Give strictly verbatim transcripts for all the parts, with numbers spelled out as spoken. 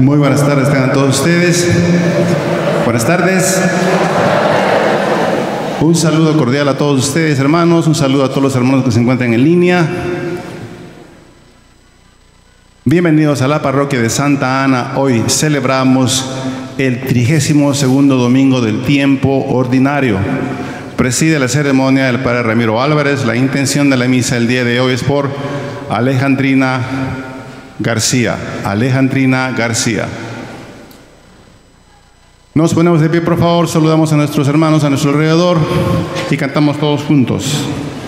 Muy buenas tardes tengan todos ustedes. Buenas tardes. Un saludo cordial a todos ustedes, hermanos. Un saludo a todos los hermanos que se encuentran en línea. Bienvenidos a la parroquia de Santa Ana. Hoy celebramos el trigésimo segundo domingo del tiempo ordinario. Preside la ceremonia el padre Ramiro Álvarez. La intención de la misa el día de hoy es por Alejandrina García. Alejandrina García. Nos ponemos de pie, por favor. Saludamos a nuestros hermanos a nuestro alrededor y cantamos todos juntos.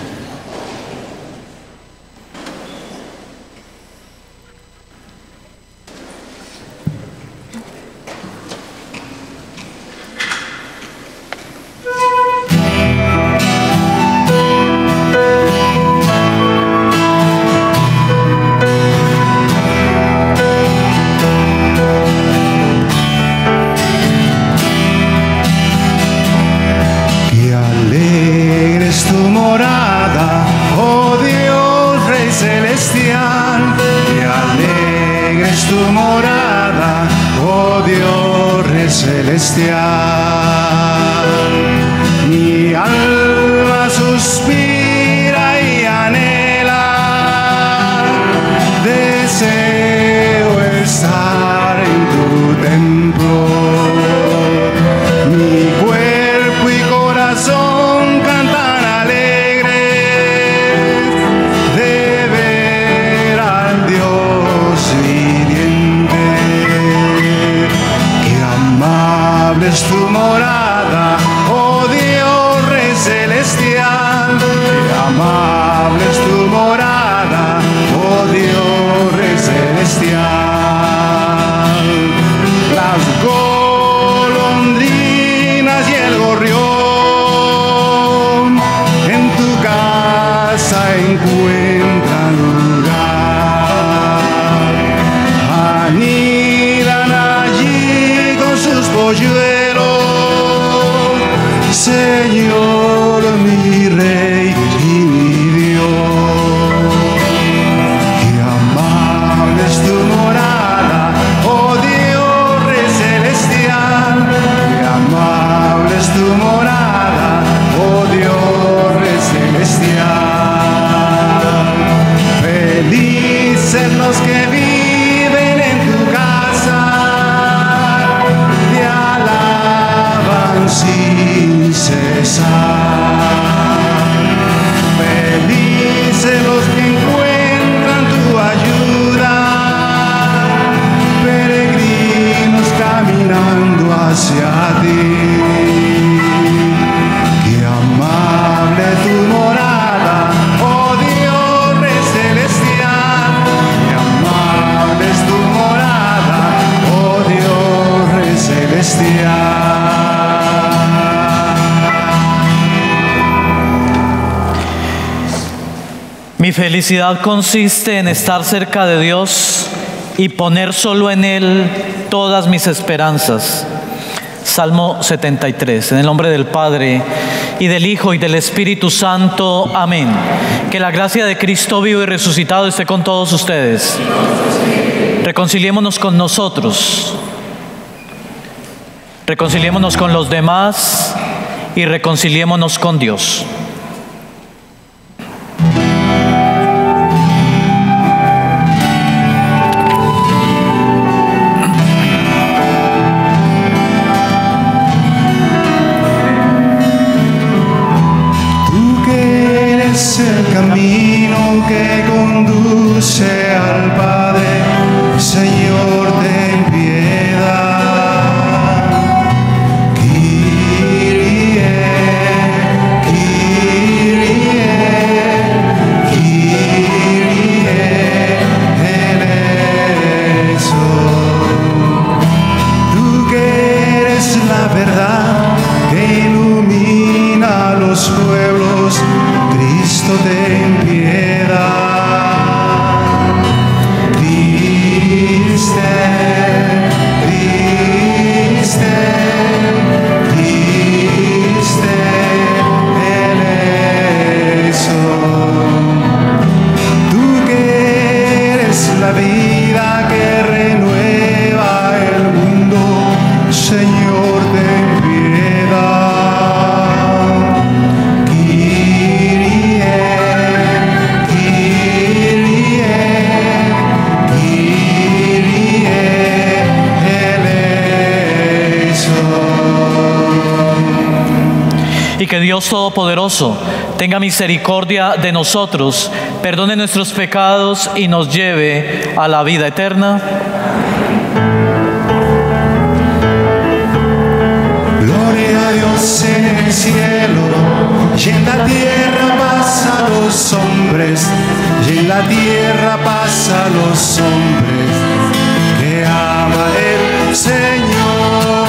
Mi felicidad consiste en estar cerca de Dios y poner solo en Él todas mis esperanzas. Salmo setenta y tres. En el nombre del Padre, y del Hijo, y del Espíritu Santo. Amén. Que la gracia de Cristo vivo y resucitado esté con todos ustedes. Reconciliémonos con nosotros. Reconciliémonos con los demás y reconciliémonos con Dios. El camino que conduce al Padre, Señor, ten piedad. Kyrie, Kyrie, Kyrie eleison. Tú que eres la verdad que ilumina a los pueblos, Cristo, ten piedad. Dios Todopoderoso tenga misericordia de nosotros, perdone nuestros pecados y nos lleve a la vida eterna. Gloria a Dios en el cielo, y en la tierra paz a los hombres, y en la tierra paz a los hombres que ama el Señor.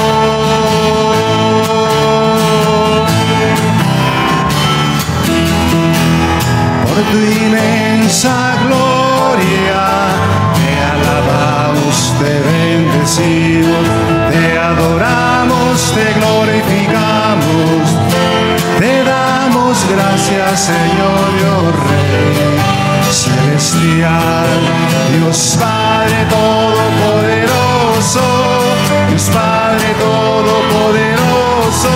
Por tu inmensa gloria te alabamos, te bendecimos, te adoramos, te glorificamos, te damos gracias, Señor, Dios Rey celestial, Dios Padre todopoderoso, Dios Padre todopoderoso,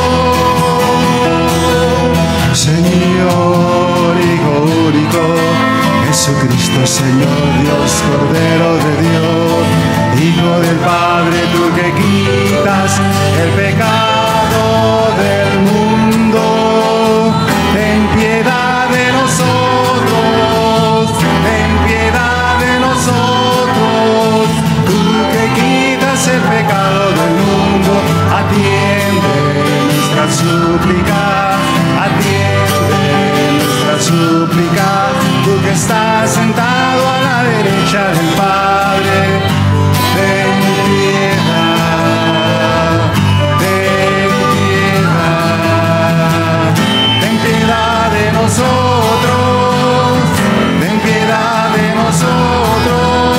Señor Hijo único, Jesucristo, Señor Dios, Cordero de Dios, Hijo del Padre, tú que quitas el pecado del mundo, ten piedad de nosotros, ten piedad de nosotros, tú que quitas el pecado del mundo, atiende nuestra súplica, atiende nuestra súplica, tú que estás sentado a la derecha del Padre, ten piedad, ten piedad, ten piedad de nosotros, ten piedad de nosotros,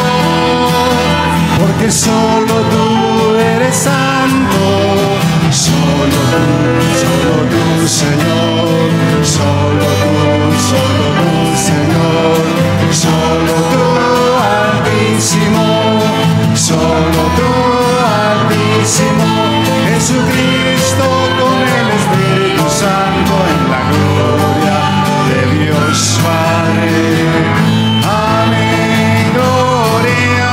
porque solo tú eres santo, solo tú, solo tú, Señor, solo tú, solo tú, Señor, solo tú, Altísimo, solo tú, Altísimo, Jesucristo con el Espíritu Santo en la gloria de Dios Padre. Amén, gloria,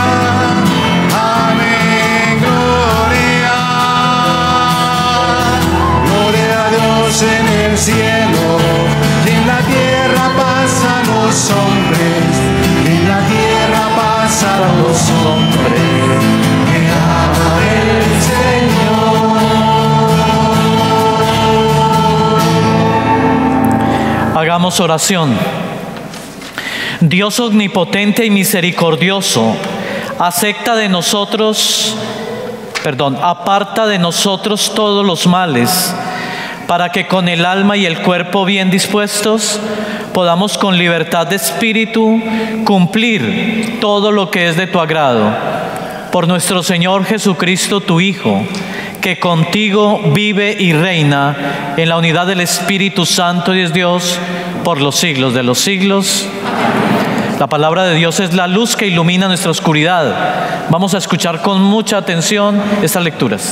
amén, gloria, gloria a Dios en el cielo, y en la tierra pasan los hombres, y en la tierra pasan los hombres que ama el Señor. Hagamos oración. Dios omnipotente y misericordioso, acepta de nosotros, perdón, aparta de nosotros todos los males, para que con el alma y el cuerpo bien dispuestos podamos con libertad de espíritu cumplir todo lo que es de tu agrado. Por nuestro Señor Jesucristo, tu Hijo, que contigo vive y reina en la unidad del Espíritu Santo y es Dios por los siglos de los siglos. La palabra de Dios es la luz que ilumina nuestra oscuridad. Vamos a escuchar con mucha atención estas lecturas.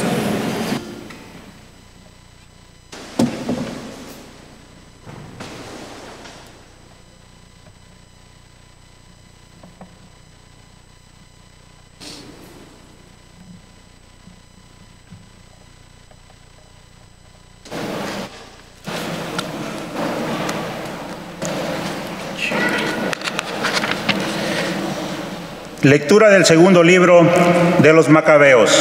Lectura del segundo libro de los Macabeos.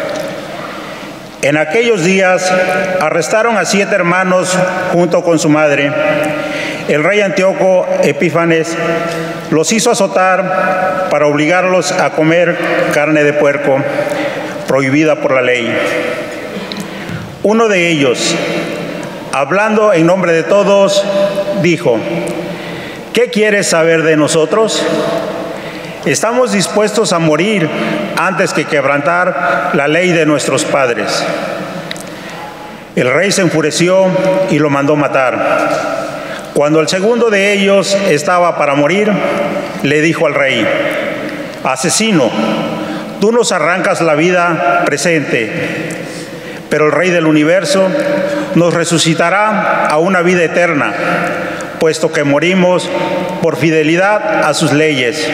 En aquellos días arrestaron a siete hermanos junto con su madre. El rey Antíoco Epífanes los hizo azotar para obligarlos a comer carne de puerco, prohibida por la ley. Uno de ellos, hablando en nombre de todos, dijo: ¿qué quieres saber de nosotros? Estamos dispuestos a morir antes que quebrantar la ley de nuestros padres. El rey se enfureció y lo mandó matar. Cuando el segundo de ellos estaba para morir, le dijo al rey: asesino, tú nos arrancas la vida presente, pero el Rey del universo nos resucitará a una vida eterna, puesto que morimos por fidelidad a sus leyes.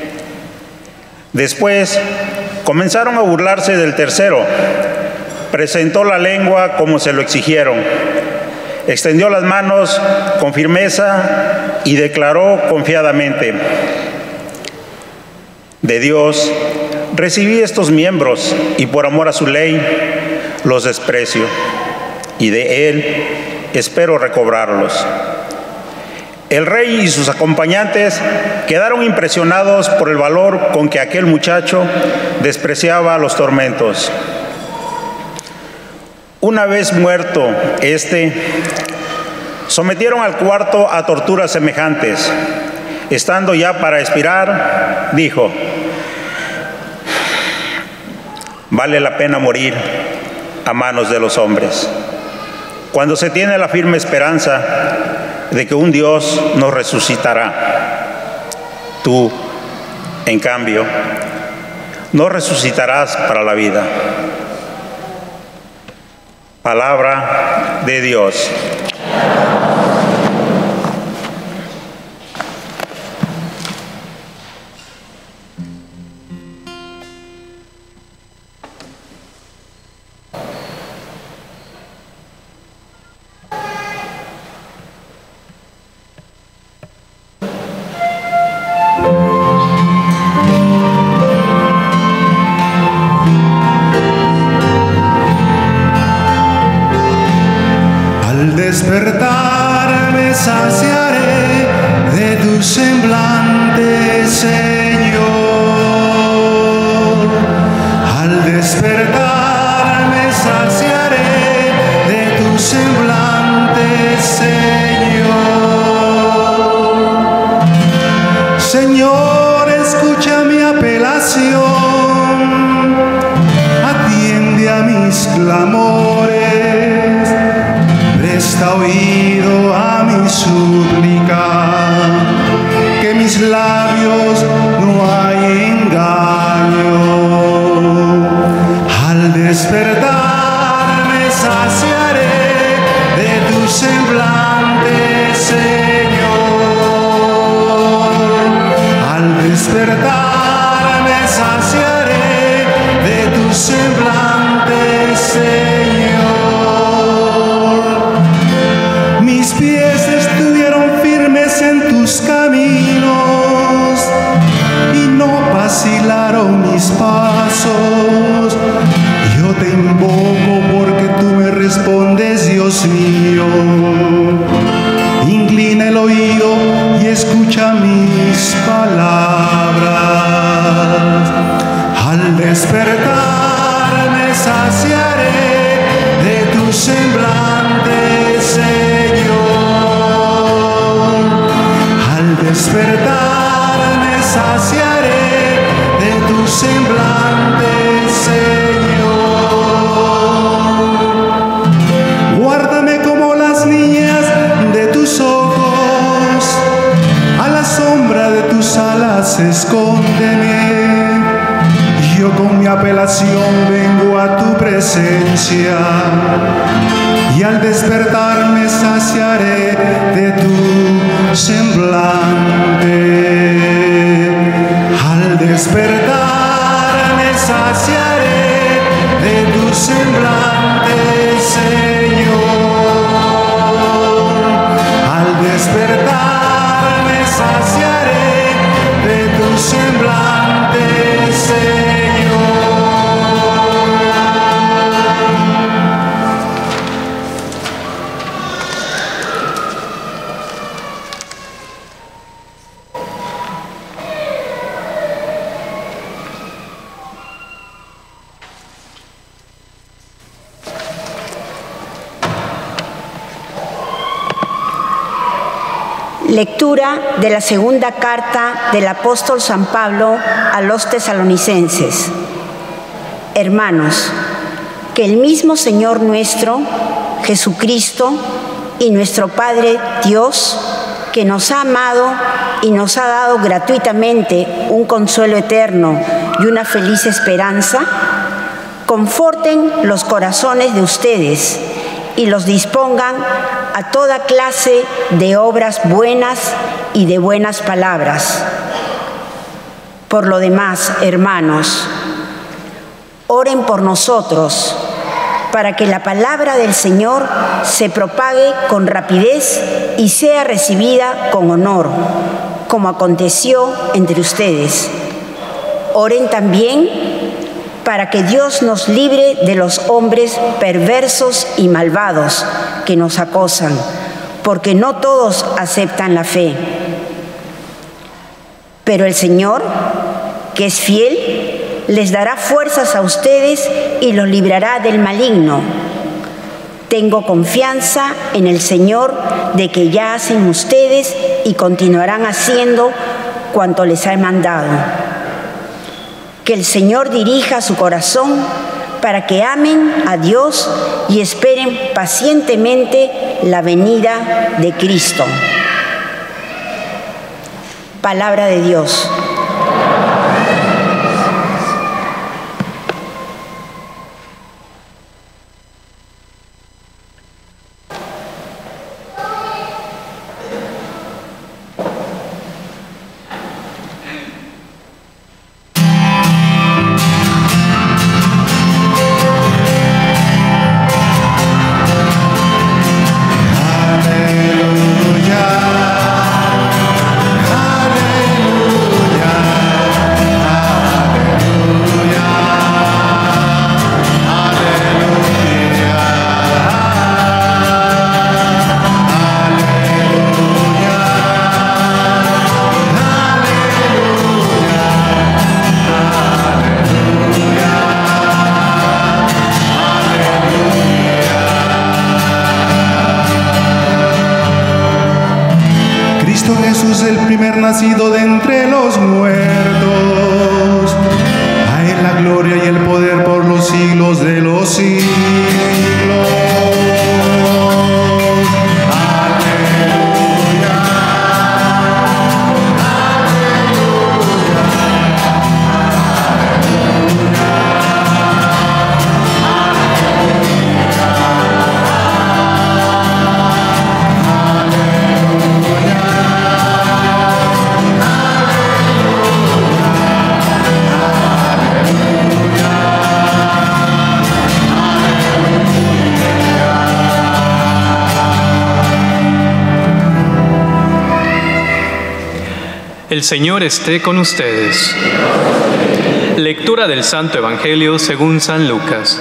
Después comenzaron a burlarse del tercero. Presentó la lengua como se lo exigieron. extendió las manos con firmeza y declaró confiadamente: de Dios recibí estos miembros y por amor a su ley los desprecio, y de Él espero recobrarlos. El rey y sus acompañantes quedaron impresionados por el valor con que aquel muchacho despreciaba los tormentos. Una vez muerto éste, sometieron al cuarto a torturas semejantes. Estando ya para expirar, dijo: vale la pena morir a manos de los hombres, cuando se tiene la firme esperanza de que un Dios nos resucitará. Tú, en cambio, no resucitarás para la vida. Palabra de Dios. Despertar me saciaré de tu semblante, Señor. Al despertar me saciaré de tu semblante, Señor. Señor, escucha mi apelación, atiende a mis clamores. Presta oído a mi súplica, que mis labios no hay engaño. Al despertar me saciaré de tu semblante, Señor. Al despertar me saciaré de tu semblante, Señor. Mis pies estuvieron firmes en tus caminos y no vacilaron mis pasos. Yo te invoco porque tú me respondes, Dios mío. Inclina el oído y escucha mis palabras. Al despertar me saciaré de tu semblante, Señor. Al despertar me saciaré de tu semblante, Señor. Guárdame como las niñas de tus ojos, a la sombra de tus alas escóndeme. Yo con mi apelación vengo a tu presencia, y al despertar me saciaré de tu semblante. Al despertar me saciaré de tu semblante, Señor. Al despertar me saciaré de tu semblante, Señor. Lectura de la segunda carta del apóstol San Pablo a los tesalonicenses. Hermanos, que el mismo Señor nuestro, Jesucristo, y nuestro Padre Dios, que nos ha amado y nos ha dado gratuitamente un consuelo eterno y una feliz esperanza, conforten los corazones de ustedes y los dispongan a toda clase de obras buenas y de buenas palabras. Por lo demás, hermanos, oren por nosotros para que la palabra del Señor se propague con rapidez y sea recibida con honor, como aconteció entre ustedes. Oren también para que Dios nos libre de los hombres perversos y malvados que nos acosan, porque no todos aceptan la fe. Pero el Señor, que es fiel, les dará fuerzas a ustedes y los librará del maligno. Tengo confianza en el Señor de que ya hacen ustedes y continuarán haciendo cuanto les ha mandado. Que el Señor dirija su corazón para que amen a Dios y esperen pacientemente la venida de Cristo. Palabra de Dios. Jesús, el primer nacido de entre los muertos. A él la gloria y el poder por los siglos de los siglos. El Señor esté con ustedes. Lectura del Santo Evangelio según San Lucas.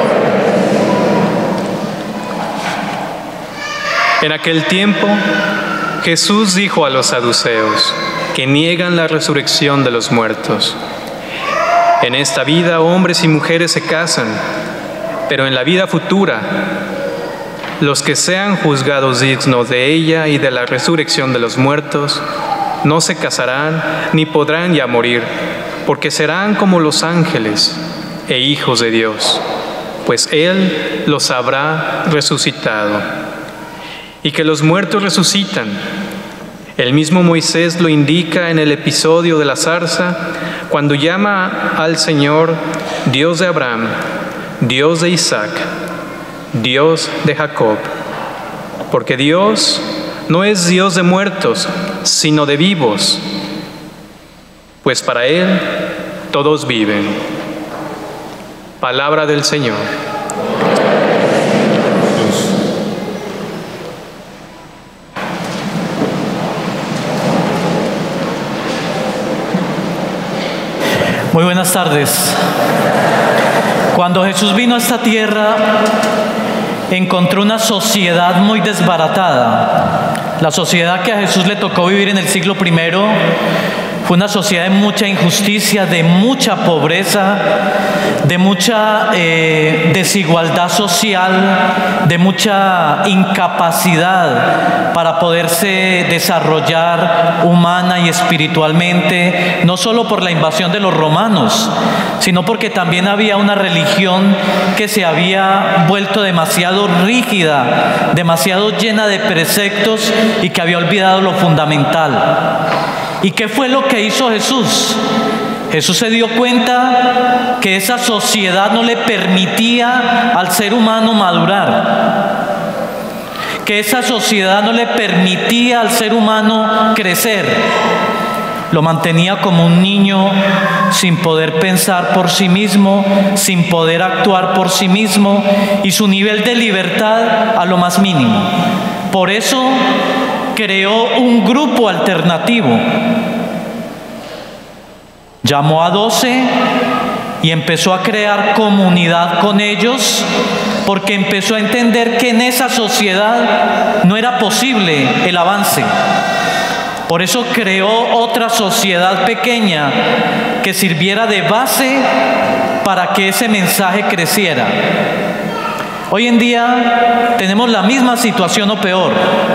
En aquel tiempo, Jesús dijo a los saduceos, que niegan la resurrección de los muertos: en esta vida hombres y mujeres se casan, pero en la vida futura, los que sean juzgados dignos de ella y de la resurrección de los muertos, no se casarán ni podrán ya morir, porque serán como los ángeles e hijos de Dios, pues Él los habrá resucitado. Y que los muertos resucitan. El mismo Moisés lo indica en el episodio de la zarza, cuando llama al Señor Dios de Abraham, Dios de Isaac, Dios de Jacob, porque Dios no es Dios de muertos, sino de vivos, pues para Él todos viven. Palabra del Señor. Muy buenas tardes. Cuando Jesús vino a esta tierra, encontró una sociedad muy desbaratada. La sociedad que a Jesús le tocó vivir en el siglo primero fue una sociedad de mucha injusticia, de mucha pobreza, de mucha eh, desigualdad social, de mucha incapacidad para poderse desarrollar humana y espiritualmente, no solo por la invasión de los romanos, sino porque también había una religión que se había vuelto demasiado rígida, demasiado llena de preceptos y que había olvidado lo fundamental. ¿Y qué fue lo que hizo Jesús? Jesús se dio cuenta que esa sociedad no le permitía al ser humano madurar, que esa sociedad no le permitía al ser humano crecer, lo mantenía como un niño sin poder pensar por sí mismo, sin poder actuar por sí mismo, y su nivel de libertad a lo más mínimo. Por eso creó un grupo alternativo. Llamó a doce y empezó a crear comunidad con ellos, porque empezó a entender que en esa sociedad no era posible el avance. Por eso creó otra sociedad pequeña que sirviera de base para que ese mensaje creciera. Hoy en día tenemos la misma situación o peor.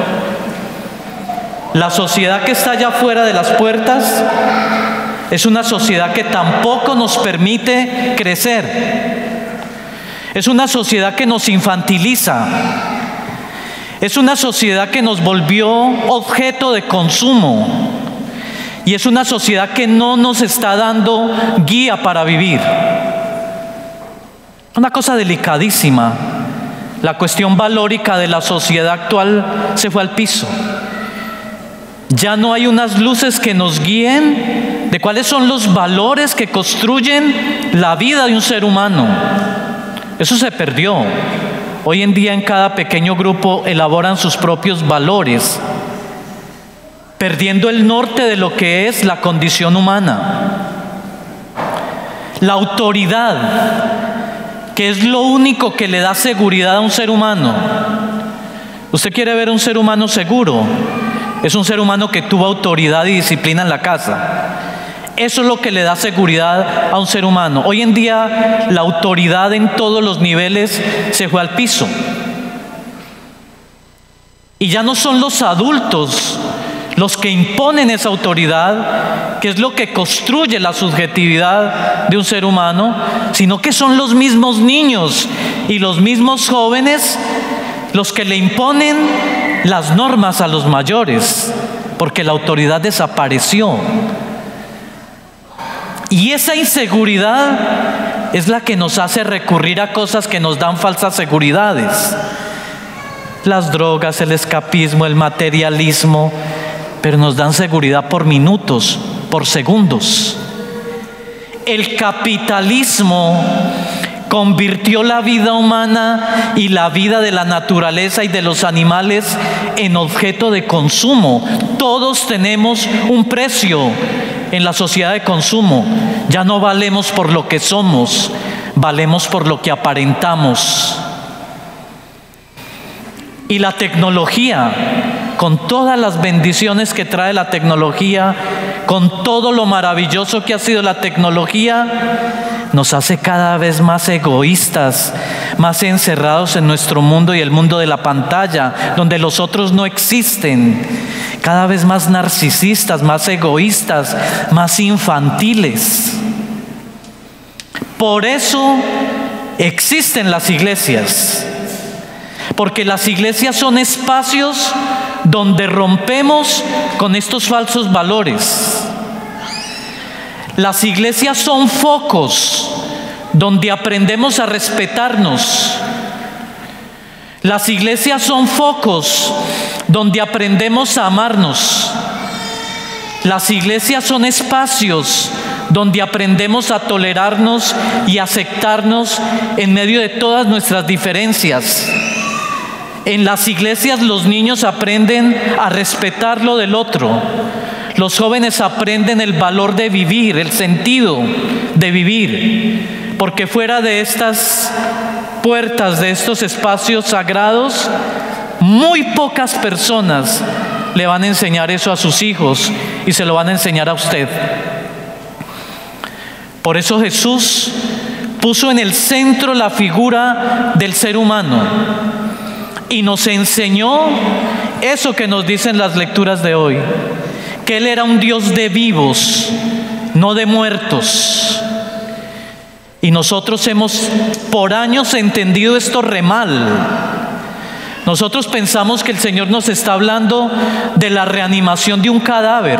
La sociedad que está allá afuera de las puertas es una sociedad que tampoco nos permite crecer. Es una sociedad que nos infantiliza. Es una sociedad que nos volvió objeto de consumo. Y es una sociedad que no nos está dando guía para vivir. Una cosa delicadísima. La cuestión valórica de la sociedad actual se fue al piso. Ya no hay unas luces que nos guíen de cuáles son los valores que construyen la vida de un ser humano. Eso se perdió. Hoy en día en cada pequeño grupo elaboran sus propios valores, perdiendo el norte de lo que es la condición humana. La autoridad, que es lo único que le da seguridad a un ser humano. ¿Usted quiere ver un ser humano seguro? Es un ser humano que tuvo autoridad y disciplina en la casa. Eso es lo que le da seguridad a un ser humano. Hoy en día la autoridad en todos los niveles se fue al piso. Y ya no son los adultos los que imponen esa autoridad, que es lo que construye la subjetividad de un ser humano, sino que son los mismos niños y los mismos jóvenes los que le imponen las normas a los mayores, porque la autoridad desapareció. Y esa inseguridad es la que nos hace recurrir a cosas que nos dan falsas seguridades. Las drogas, el escapismo, el materialismo, pero nos dan seguridad por minutos, por segundos. El capitalismo convirtió la vida humana y la vida de la naturaleza y de los animales en objeto de consumo. Todos tenemos un precio en la sociedad de consumo. Ya no valemos por lo que somos, valemos por lo que aparentamos. Y la tecnología, con todas las bendiciones que trae la tecnología, con todo lo maravilloso que ha sido la tecnología, nos hace cada vez más egoístas, más encerrados en nuestro mundo y el mundo de la pantalla, donde los otros no existen, cada vez más narcisistas, más egoístas, más infantiles. Por eso existen las iglesias, porque las iglesias son espacios donde rompemos con estos falsos valores. Las iglesias son focos donde aprendemos a respetarnos. Las iglesias son focos donde aprendemos a amarnos. Las iglesias son espacios donde aprendemos a tolerarnos y aceptarnos en medio de todas nuestras diferencias. En las iglesias los niños aprenden a respetar lo del otro. Los jóvenes aprenden el valor de vivir, el sentido de vivir. Porque fuera de estas puertas, de estos espacios sagrados, muy pocas personas le van a enseñar eso a sus hijos y se lo van a enseñar a usted. Por eso Jesús puso en el centro la figura del ser humano y nos enseñó eso que nos dicen las lecturas de hoy, que Él era un Dios de vivos, no de muertos. Y nosotros hemos por años entendido esto re mal. Nosotros pensamos que el Señor nos está hablando de la reanimación de un cadáver.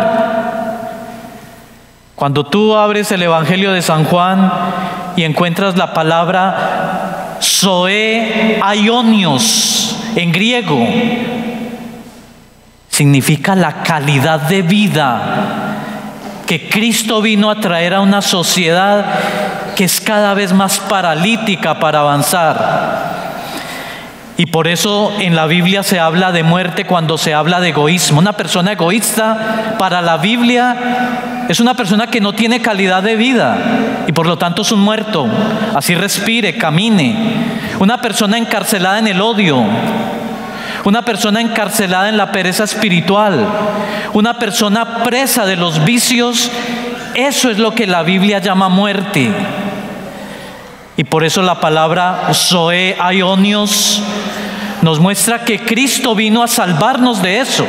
Cuando tú abres el Evangelio de San Juan y encuentras la palabra zoe aionios en griego, significa la calidad de vida, que Cristo vino a traer a una sociedad que es cada vez más paralítica para avanzar. Y por eso en la Biblia se habla de muerte cuando se habla de egoísmo. Una persona egoísta para la Biblia es una persona que no tiene calidad de vida y por lo tanto es un muerto, así respire, camine. Una persona encarcelada en el odio, una persona encarcelada en la pereza espiritual, una persona presa de los vicios, eso es lo que la Biblia llama muerte. Y por eso la palabra zoe aionios nos muestra que Cristo vino a salvarnos de eso.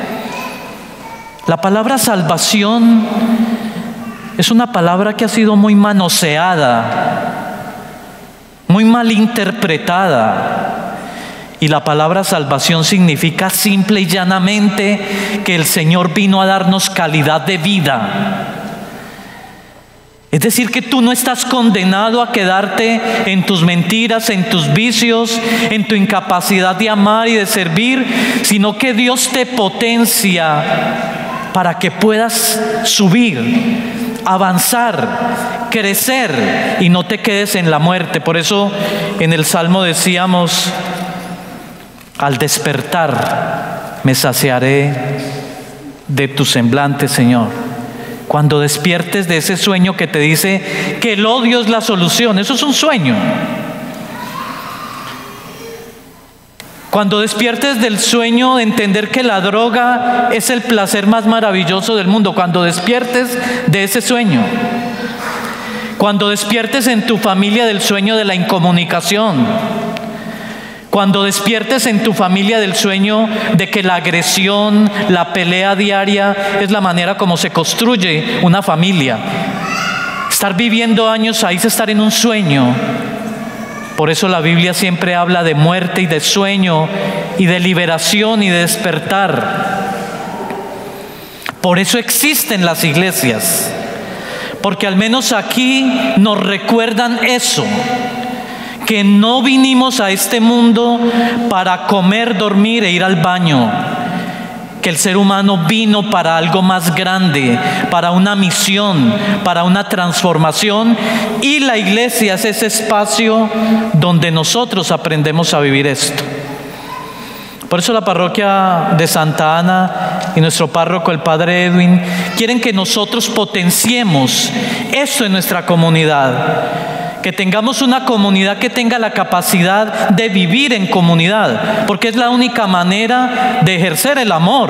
La palabra salvación es una palabra que ha sido muy manoseada, muy mal interpretada. Y la palabra salvación significa simple y llanamente que el Señor vino a darnos calidad de vida. Es decir, que tú no estás condenado a quedarte en tus mentiras, en tus vicios, en tu incapacidad de amar y de servir, sino que Dios te potencia para que puedas subir, avanzar, crecer y no te quedes en la muerte. Por eso en el Salmo decíamos: al despertar me saciaré de tu semblante, Señor. Cuando despiertes de ese sueño que te dice que el odio es la solución, eso es un sueño. Cuando despiertes del sueño de entender que la droga es el placer más maravilloso del mundo, cuando despiertes de ese sueño. Cuando despiertes en tu familia del sueño de la incomunicación. Cuando despiertes en tu familia del sueño de que la agresión, la pelea diaria es la manera como se construye una familia. Estar viviendo años ahí es estar en un sueño. Por eso la Biblia siempre habla de muerte y de sueño y de liberación y de despertar. Por eso existen las iglesias, porque al menos aquí nos recuerdan eso, que no vinimos a este mundo para comer, dormir e ir al baño, que el ser humano vino para algo más grande, para una misión, para una transformación, y la iglesia es ese espacio donde nosotros aprendemos a vivir esto. Por eso la parroquia de Santa Ana y nuestro párroco, el padre Edwin, quieren que nosotros potenciemos esto en nuestra comunidad. Que tengamos una comunidad que tenga la capacidad de vivir en comunidad, porque es la única manera de ejercer el amor.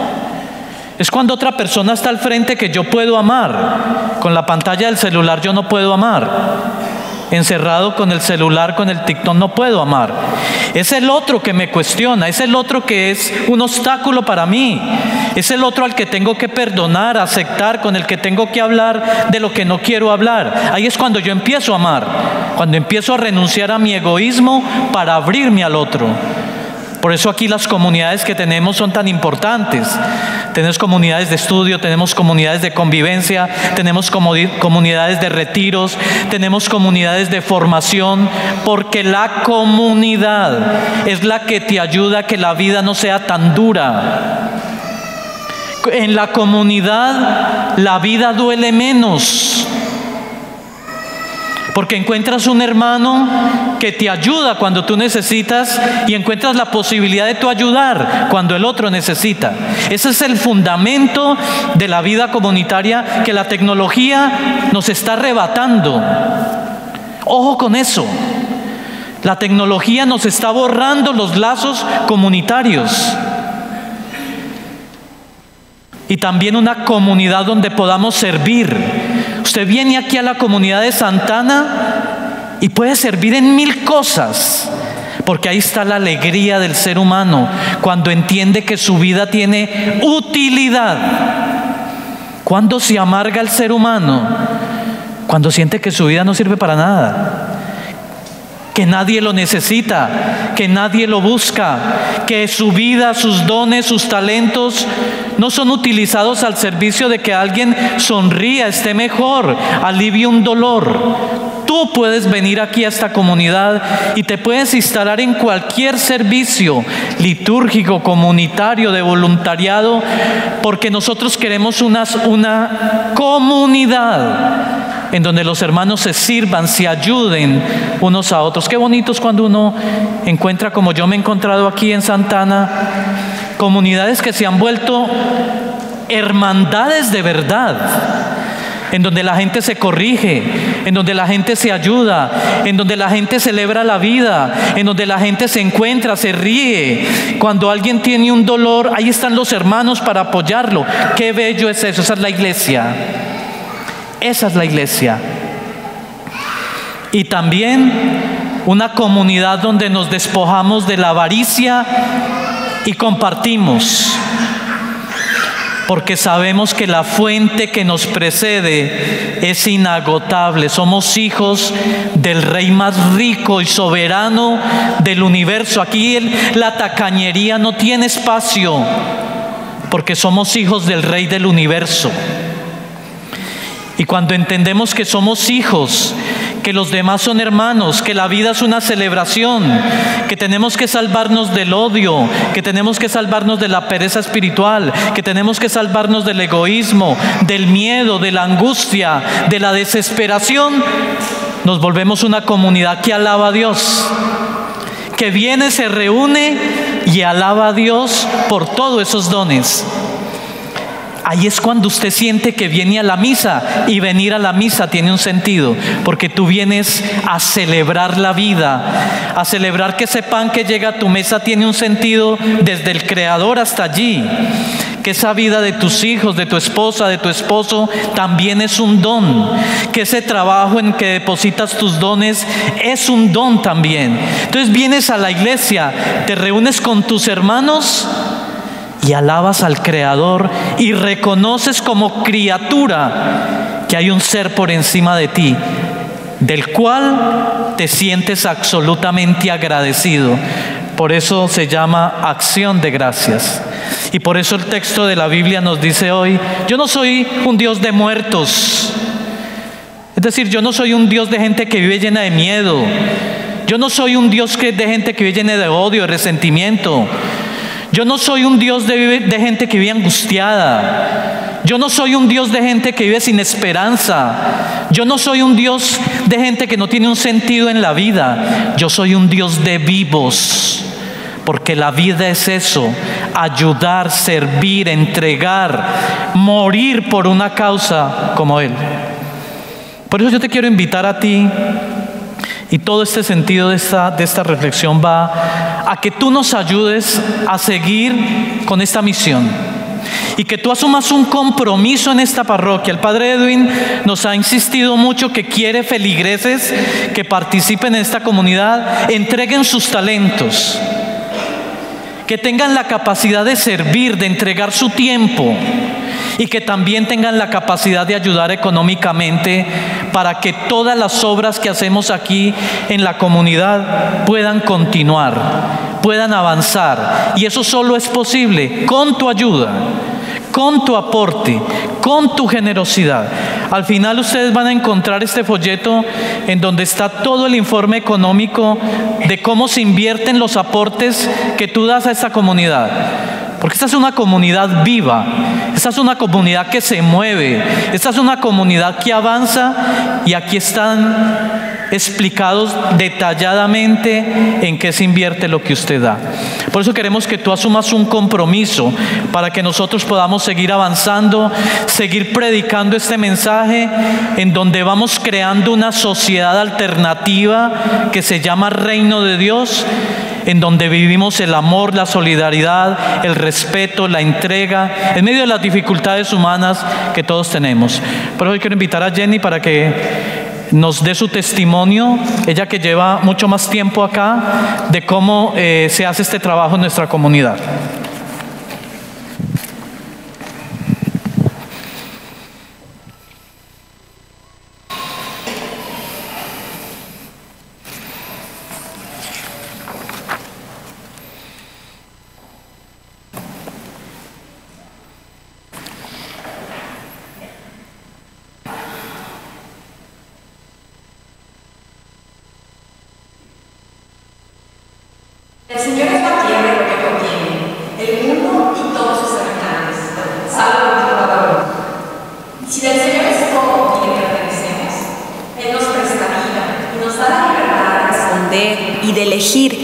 Es cuando otra persona está al frente que yo puedo amar. Con la pantalla del celular yo no puedo amar. Encerrado con el celular, con el TikTok, no puedo amar. Es el otro que me cuestiona, es el otro que es un obstáculo para mí, es el otro al que tengo que perdonar, aceptar, con el que tengo que hablar de lo que no quiero hablar. Ahí es cuando yo empiezo a amar, cuando empiezo a renunciar a mi egoísmo para abrirme al otro. Por eso aquí las comunidades que tenemos son tan importantes. Tenemos comunidades de estudio, tenemos comunidades de convivencia, tenemos comunidades de retiros, tenemos comunidades de formación, porque la comunidad es la que te ayuda a que la vida no sea tan dura. En la comunidad la vida duele menos, porque encuentras un hermano que te ayuda cuando tú necesitas y encuentras la posibilidad de tú ayudar cuando el otro necesita. Ese es el fundamento de la vida comunitaria que la tecnología nos está arrebatando. Ojo con eso. La tecnología nos está borrando los lazos comunitarios. Y también una comunidad donde podamos servir. Usted viene aquí a la comunidad de Santa Ana y puede servir en mil cosas, porque ahí está la alegría del ser humano cuando entiende que su vida tiene utilidad. ¿Cuándo se amarga el ser humano? Cuando siente que su vida no sirve para nada, que nadie lo necesita, que nadie lo busca, que su vida, sus dones, sus talentos no son utilizados al servicio de que alguien sonría, esté mejor, alivie un dolor. Tú puedes venir aquí a esta comunidad y te puedes instalar en cualquier servicio litúrgico, comunitario, de voluntariado, porque nosotros queremos una, una comunidad en donde los hermanos se sirvan, se ayuden unos a otros. Qué bonito es cuando uno encuentra, como yo me he encontrado aquí en Santa Ana, comunidades que se han vuelto hermandades de verdad, en donde la gente se corrige, en donde la gente se ayuda, en donde la gente celebra la vida, en donde la gente se encuentra, se ríe. Cuando alguien tiene un dolor, ahí están los hermanos para apoyarlo. Qué bello es eso. Esa es la iglesia. Esa es la iglesia. Y también una comunidad donde nos despojamos de la avaricia y compartimos, porque sabemos que la fuente que nos precede es inagotable. Somos hijos del Rey más rico y soberano del universo. Aquí el, la tacañería no tiene espacio, porque somos hijos del Rey del universo. Y cuando entendemos que somos hijos, que los demás son hermanos, que la vida es una celebración, que tenemos que salvarnos del odio, que tenemos que salvarnos de la pereza espiritual, que tenemos que salvarnos del egoísmo, del miedo, de la angustia, de la desesperación, nos volvemos una comunidad que alaba a Dios, que viene, se reúne y alaba a Dios por todos esos dones. Ahí es cuando usted siente que viene a la misa, y venir a la misa tiene un sentido, porque tú vienes a celebrar la vida, a celebrar que ese pan que llega a tu mesa tiene un sentido desde el Creador hasta allí, que esa vida de tus hijos, de tu esposa, de tu esposo también es un don, que ese trabajo en que depositas tus dones es un don también. Entonces vienes a la iglesia, te reúnes con tus hermanos y alabas al Creador y reconoces como criatura que hay un ser por encima de ti, del cual te sientes absolutamente agradecido. Por eso se llama acción de gracias. Y por eso el texto de la Biblia nos dice hoy: yo no soy un Dios de muertos. Es decir, yo no soy un Dios de gente que vive llena de miedo. Yo no soy un Dios que de gente que vive llena de odio, de resentimiento. Yo no soy un Dios de, de gente que vive angustiada. Yo no soy un Dios de gente que vive sin esperanza. Yo no soy un Dios de gente que no tiene un sentido en la vida. Yo soy un Dios de vivos, porque la vida es eso: ayudar, servir, entregar, morir por una causa como Él. Por eso yo te quiero invitar a ti, y todo este sentido de esta, de esta reflexión va a que tú nos ayudes a seguir con esta misión y que tú asumas un compromiso en esta parroquia. El Padre Edwin nos ha insistido mucho que quiere feligreses que participen en esta comunidad, entreguen sus talentos, que tengan la capacidad de servir, de entregar su tiempo, y que también tengan la capacidad de ayudar económicamente para que todas las obras que hacemos aquí en la comunidad puedan continuar, puedan avanzar. Y eso solo es posible con tu ayuda, con tu aporte, con tu generosidad. Al final ustedes van a encontrar este folleto en donde está todo el informe económico de cómo se invierten los aportes que tú das a esta comunidad. Porque esta es una comunidad viva, esta es una comunidad que se mueve, esta es una comunidad que avanza, y aquí están explicados detalladamente en qué se invierte lo que usted da. Por eso queremos que tú asumas un compromiso para que nosotros podamos seguir avanzando, seguir predicando este mensaje en donde vamos creando una sociedad alternativa que se llama Reino de Dios, en donde vivimos el amor, la solidaridad, el respeto, la entrega, en medio de las dificultades humanas que todos tenemos. Por eso hoy quiero invitar a Jenny para que nos dé su testimonio, ella que lleva mucho más tiempo acá, de cómo eh, se hace este trabajo en nuestra comunidad.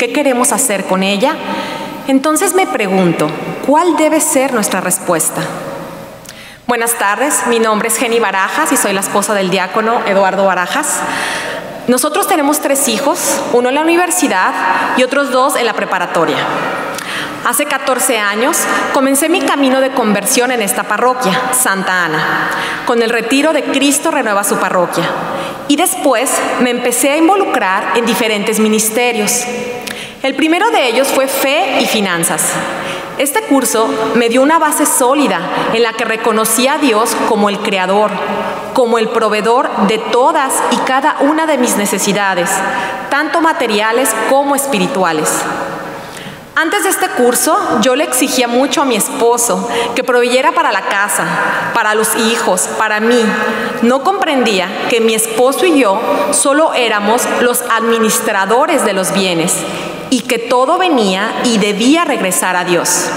qué queremos hacer con ella, entonces me pregunto, ¿cuál debe ser nuestra respuesta? Buenas tardes, mi nombre es Jenny Barajas y soy la esposa del diácono Eduardo Barajas. Nosotros tenemos tres hijos, uno en la universidad y otros dos en la preparatoria. Hace catorce años comencé mi camino de conversión en esta parroquia, Santa Ana, con el retiro de Cristo Renueva su Parroquia. Y después me empecé a involucrar en diferentes ministerios. El primero de ellos fue Fe y Finanzas. Este curso me dio una base sólida en la que reconocí a Dios como el Creador, como el proveedor de todas y cada una de mis necesidades, tanto materiales como espirituales. Antes de este curso, yo le exigía mucho a mi esposo que proveyera para la casa, para los hijos, para mí. No comprendía que mi esposo y yo solo éramos los administradores de los bienes y que todo venía y debía regresar a Dios.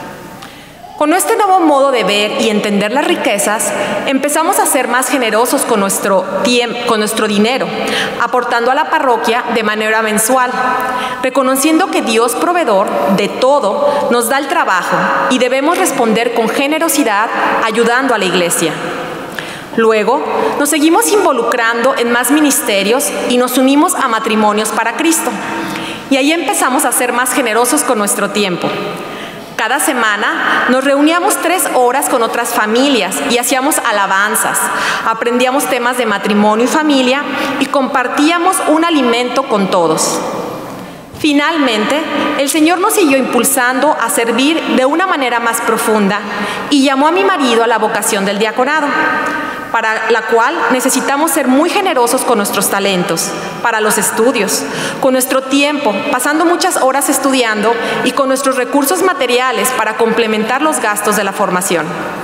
Con este nuevo modo de ver y entender las riquezas, empezamos a ser más generosos con nuestro tiempo, con nuestro dinero, aportando a la parroquia de manera mensual, reconociendo que Dios, proveedor de todo, nos da el trabajo y debemos responder con generosidad, ayudando a la iglesia. Luego, nos seguimos involucrando en más ministerios y nos unimos a Matrimonios para Cristo. Y ahí empezamos a ser más generosos con nuestro tiempo. Cada semana nos reuníamos tres horas con otras familias y hacíamos alabanzas, aprendíamos temas de matrimonio y familia y compartíamos un alimento con todos. Finalmente, el Señor nos siguió impulsando a servir de una manera más profunda y llamó a mi marido a la vocación del diaconado, para la cual necesitamos ser muy generosos con nuestros talentos, para los estudios, con nuestro tiempo, pasando muchas horas estudiando y con nuestros recursos materiales para complementar los gastos de la formación.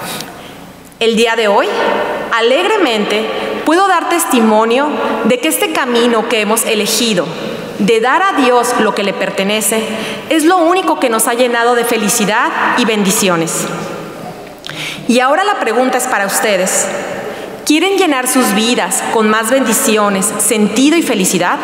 El día de hoy, alegremente, puedo dar testimonio de que este camino que hemos elegido, de dar a Dios lo que le pertenece, es lo único que nos ha llenado de felicidad y bendiciones. Y ahora la pregunta es para ustedes. ¿Quieren llenar sus vidas con más bendiciones, sentido y felicidad?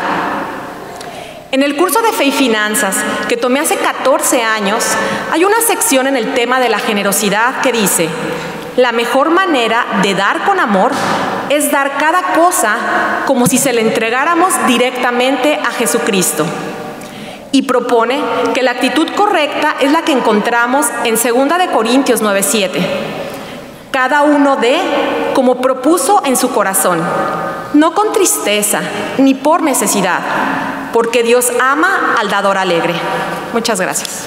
En el curso de Fe y Finanzas que tomé hace catorce años, hay una sección en el tema de la generosidad que dice: la mejor manera de dar con amor es dar cada cosa como si se le entregáramos directamente a Jesucristo. Y propone que la actitud correcta es la que encontramos en segunda de Corintios nueve siete. Cada uno dé como propuso en su corazón, no con tristeza ni por necesidad, porque Dios ama al dador alegre. Muchas gracias.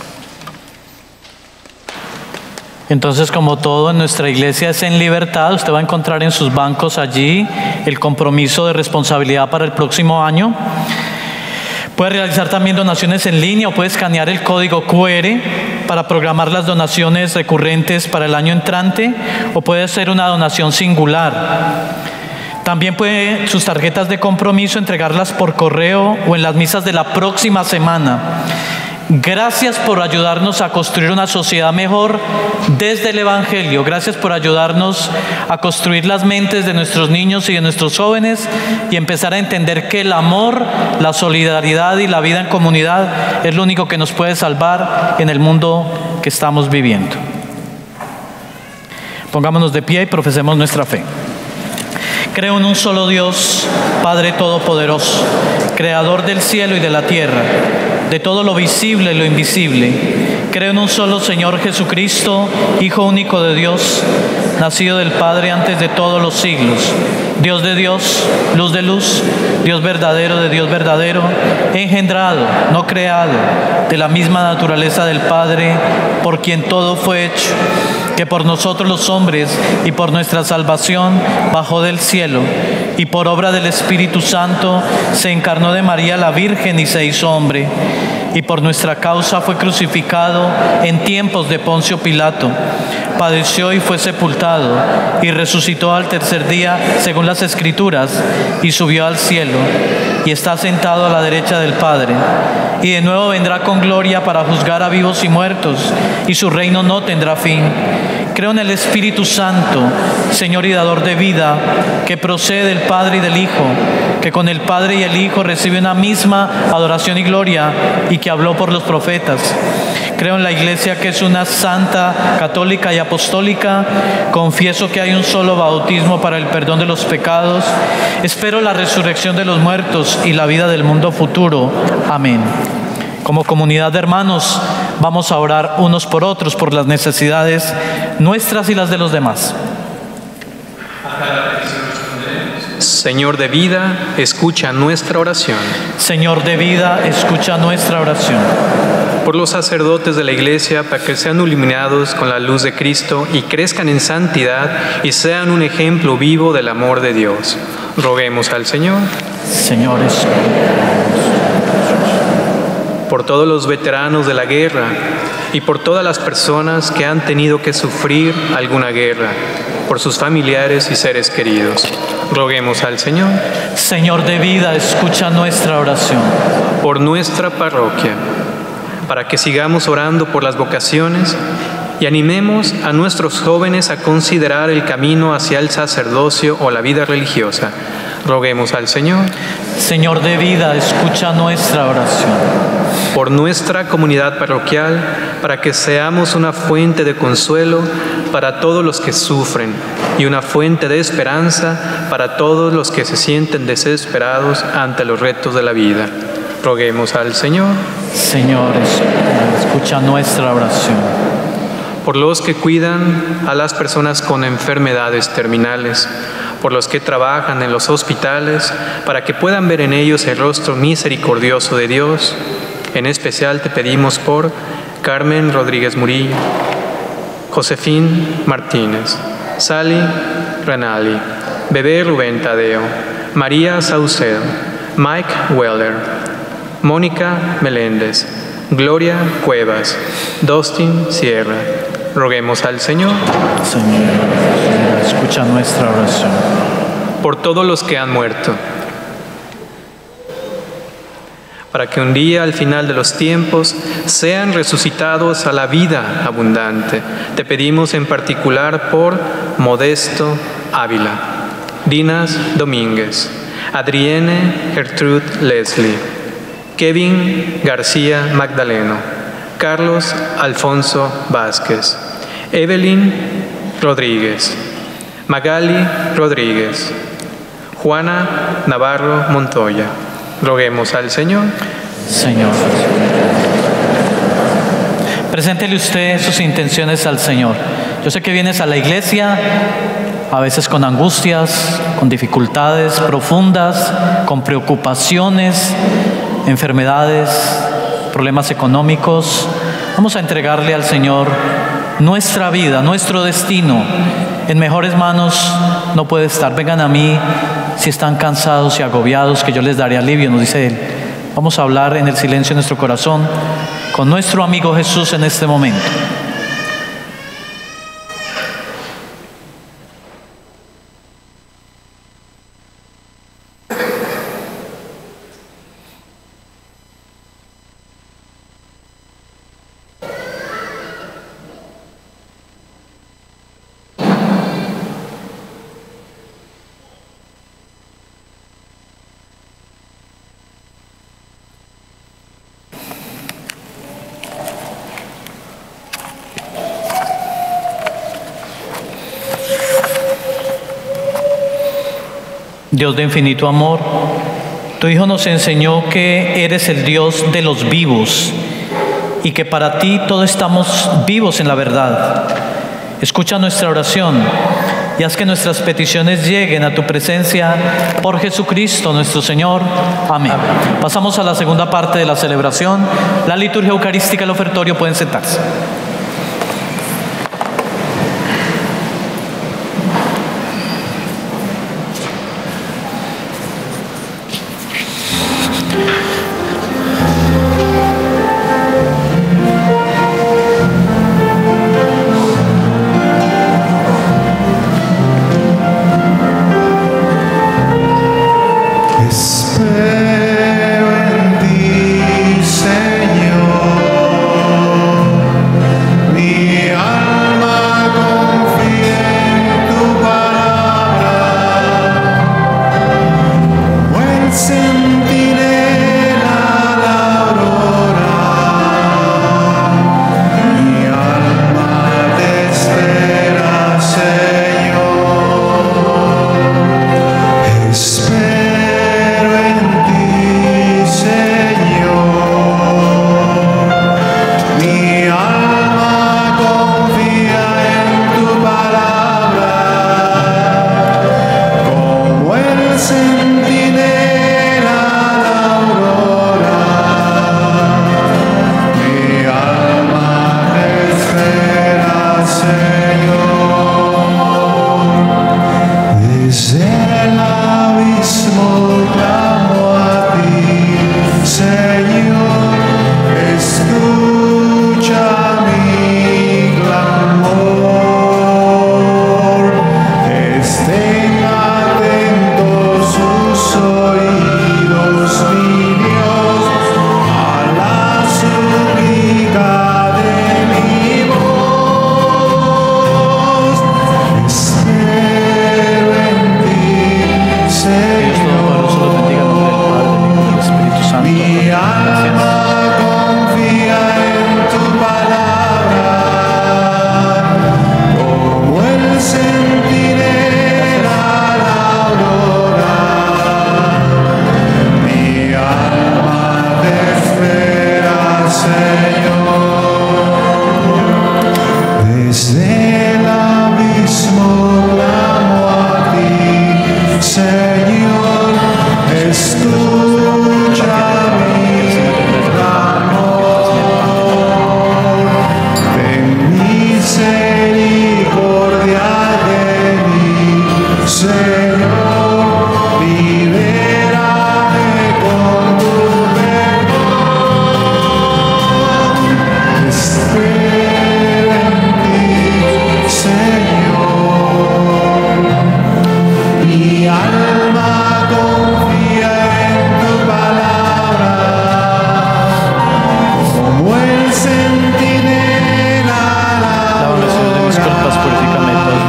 Entonces, como todo en nuestra iglesia es en libertad, usted va a encontrar en sus bancos allí el compromiso de responsabilidad para el próximo año. Puede realizar también donaciones en línea o puede escanear el código cu erre para programar las donaciones recurrentes para el año entrante, o puede hacer una donación singular. También puede sus tarjetas de compromiso entregarlas por correo o en las misas de la próxima semana. Gracias por ayudarnos a construir una sociedad mejor desde el Evangelio. Gracias por ayudarnos a construir las mentes de nuestros niños y de nuestros jóvenes y empezar a entender que el amor, la solidaridad y la vida en comunidad es lo único que nos puede salvar en el mundo que estamos viviendo. Pongámonos de pie y profesemos nuestra fe. Creo en un solo Dios, Padre Todopoderoso, Creador del cielo y de la tierra, de todo lo visible y lo invisible. Creo en un solo Señor Jesucristo, Hijo único de Dios, nacido del Padre antes de todos los siglos, Dios de Dios, luz de luz, Dios verdadero de Dios verdadero, engendrado, no creado, de la misma naturaleza del Padre, por quien todo fue hecho, que por nosotros los hombres y por nuestra salvación bajó del cielo, y por obra del Espíritu Santo se encarnó de María la Virgen y se hizo hombre, y por nuestra causa fue crucificado en tiempos de Poncio Pilato, padeció y fue sepultado, y resucitó al tercer día según las Escrituras, y subió al cielo, y está sentado a la derecha del Padre, y de nuevo vendrá con gloria para juzgar a vivos y muertos, y su reino no tendrá fin. Creo en el Espíritu Santo, Señor y dador de vida, que procede del Padre y del Hijo, que con el Padre y el Hijo recibe una misma adoración y gloria, y que habló por los profetas. Creo en la Iglesia, que es una santa, católica y apostólica. Confieso que hay un solo bautismo para el perdón de los pecados. Espero la resurrección de los muertos y la vida del mundo futuro. Amén. Como comunidad de hermanos, vamos a orar unos por otros por las necesidades nuestras y las de los demás. Señor de vida, escucha nuestra oración. Señor de vida, escucha nuestra oración. Por los sacerdotes de la Iglesia, para que sean iluminados con la luz de Cristo y crezcan en santidad y sean un ejemplo vivo del amor de Dios. Roguemos al Señor. Señor, escucha. Por todos los veteranos de la guerra y por todas las personas que han tenido que sufrir alguna guerra, por sus familiares y seres queridos. Roguemos al Señor. Señor de vida, escucha nuestra oración. Por nuestra parroquia, para que sigamos orando por las vocaciones y animemos a nuestros jóvenes a considerar el camino hacia el sacerdocio o la vida religiosa. Roguemos al Señor. Señor de vida, escucha nuestra oración. Por nuestra comunidad parroquial, para que seamos una fuente de consuelo para todos los que sufren y una fuente de esperanza para todos los que se sienten desesperados ante los retos de la vida. Roguemos al Señor. Señor, escucha nuestra oración. Por los que cuidan a las personas con enfermedades terminales, por los que trabajan en los hospitales, para que puedan ver en ellos el rostro misericordioso de Dios. En especial te pedimos por Carmen Rodríguez Murillo, Josefín Martínez, Sally Renali, Bebé Rubén Tadeo, María Saucedo, Mike Weller, Mónica Meléndez, Gloria Cuevas, Dustin Sierra. Roguemos al Señor. Señor, escucha nuestra oración. Por todos los que han muerto, para que un día al final de los tiempos sean resucitados a la vida abundante. Te pedimos en particular por Modesto Ávila, Dinas Domínguez, Adrienne Gertrude Leslie, Kevin García Magdaleno, Carlos Alfonso Vázquez, Evelyn Rodríguez, Magali Rodríguez, Juana Navarro Montoya. Roguemos al Señor. Señor. Preséntele usted sus intenciones al Señor. Yo sé que vienes a la iglesia a veces con angustias, con dificultades profundas, con preocupaciones, enfermedades, problemas económicos. Vamos a entregarle al Señor nuestra vida, nuestro destino. En mejores manos no puede estar. Vengan a mí si están cansados y agobiados, que yo les daré alivio, nos dice Él. Vamos a hablar en el silencio de nuestro corazón con nuestro amigo Jesús en este momento. Dios de infinito amor, tu Hijo nos enseñó que eres el Dios de los vivos y que para ti todos estamos vivos en la verdad. Escucha nuestra oración y haz que nuestras peticiones lleguen a tu presencia por Jesucristo nuestro Señor. Amén. Pasamos a la segunda parte de la celebración, la liturgia eucarística, el ofertorio. Pueden sentarse. Espero en ti, Señor.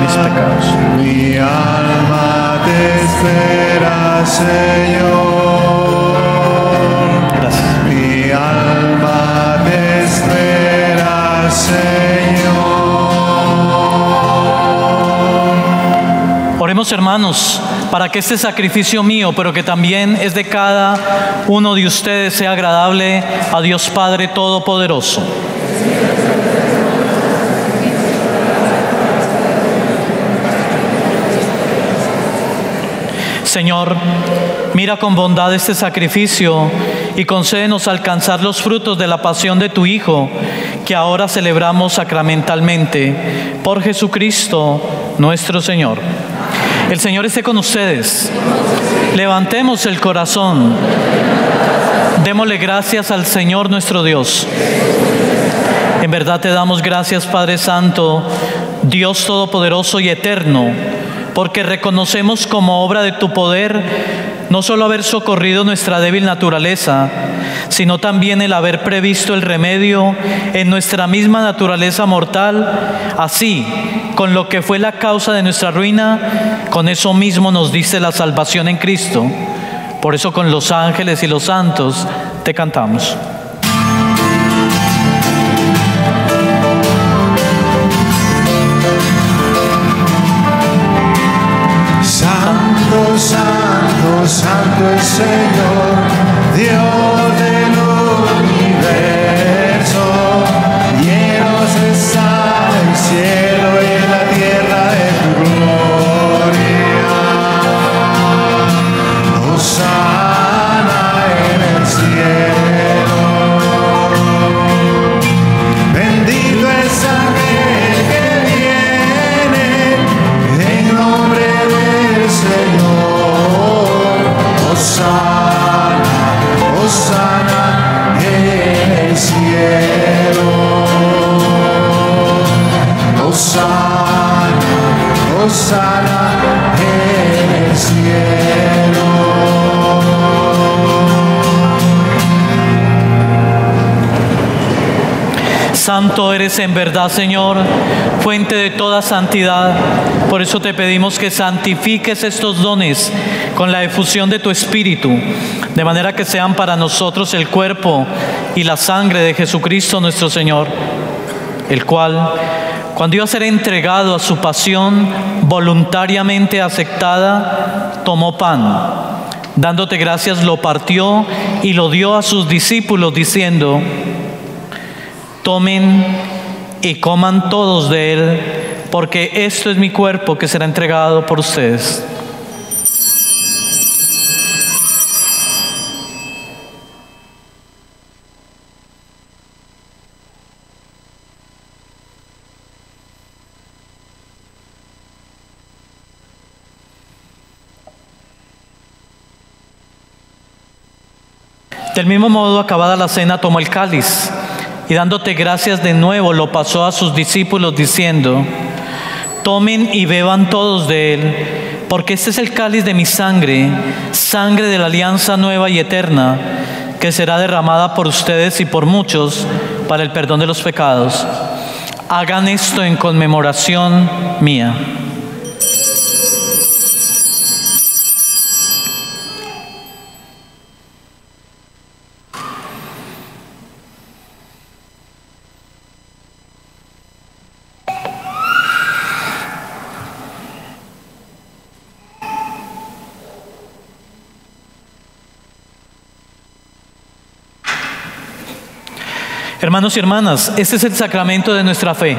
mis pecados. Mi alma te espera, Señor. Gracias. Mi alma te espera, Señor. Oremos, hermanos, para que este sacrificio mío, pero que también es de cada uno de ustedes, sea agradable a Dios Padre Todopoderoso. Señor, mira con bondad este sacrificio y concédenos alcanzar los frutos de la pasión de tu Hijo, que ahora celebramos sacramentalmente, por Jesucristo nuestro Señor. El Señor esté con ustedes. Levantemos el corazón. Démosle gracias al Señor nuestro Dios. En verdad te damos gracias, Padre Santo, Dios Todopoderoso y Eterno, porque reconocemos como obra de tu poder no solo haber socorrido nuestra débil naturaleza, sino también el haber previsto el remedio en nuestra misma naturaleza mortal. Así, con lo que fue la causa de nuestra ruina, con eso mismo nos diste la salvación en Cristo. Por eso con los ángeles y los santos te cantamos. Santo, santo, santo el Señor, Dios del universo. Llenos está el cielo y la tierra de tu gloria. Hosana en el cielo. Bendito es aquel que viene en nombre del Señor. Hosana, hosana en el cielo. Hosana, hosana en el cielo. Santo eres en verdad, Señor, fuente de toda santidad. Por eso te pedimos que santifiques estos dones con la efusión de tu Espíritu, de manera que sean para nosotros el cuerpo y la sangre de Jesucristo nuestro Señor, el cual, cuando iba a ser entregado a su pasión voluntariamente aceptada, tomó pan, dándote gracias, lo partió y lo dio a sus discípulos, diciendo: tomen y coman todos de él, porque esto es mi cuerpo que será entregado por ustedes. Del mismo modo, acabada la cena, tomó el cáliz y dándote gracias de nuevo, lo pasó a sus discípulos diciendo: tomen y beban todos de él, porque este es el cáliz de mi sangre, sangre de la alianza nueva y eterna, que será derramada por ustedes y por muchos para el perdón de los pecados. Hagan esto en conmemoración mía. Hermanos y hermanas, este es el sacramento de nuestra fe.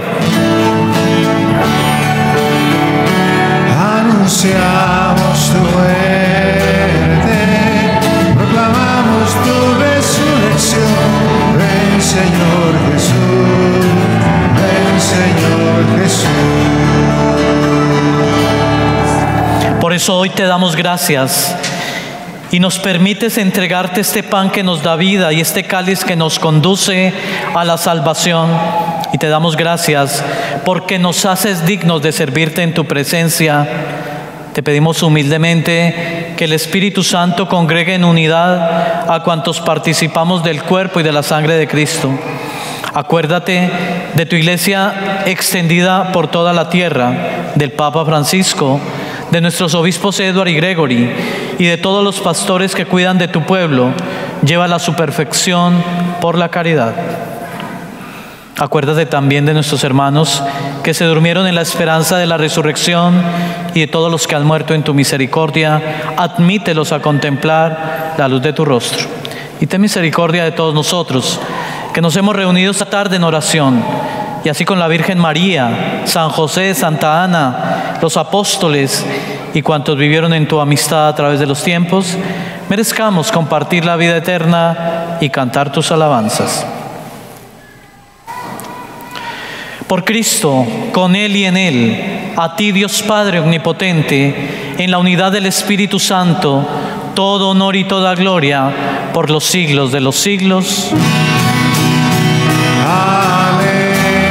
Anunciamos tu muerte, proclamamos tu resurrección. Ven, Señor Jesús, ven, Señor Jesús. Por eso hoy te damos gracias y nos permites entregarte este pan que nos da vida y este cáliz que nos conduce a la salvación. Y te damos gracias porque nos haces dignos de servirte en tu presencia. Te pedimos humildemente que el Espíritu Santo congregue en unidad a cuantos participamos del cuerpo y de la sangre de Cristo. Acuérdate de tu iglesia extendida por toda la tierra, del Papa Francisco, de nuestros obispos Edward y Gregory, y de todos los pastores que cuidan de tu pueblo, llévala a su perfección por la caridad. Acuérdate también de nuestros hermanos que se durmieron en la esperanza de la resurrección y de todos los que han muerto en tu misericordia. Admítelos a contemplar la luz de tu rostro. Y ten misericordia de todos nosotros, que nos hemos reunido esta tarde en oración, y así con la Virgen María, San José, Santa Ana, los apóstoles y cuantos vivieron en tu amistad a través de los tiempos, merezcamos compartir la vida eterna y cantar tus alabanzas. Por Cristo, con Él y en Él, a ti Dios Padre Omnipotente, en la unidad del Espíritu Santo, todo honor y toda gloria por los siglos de los siglos. Amén.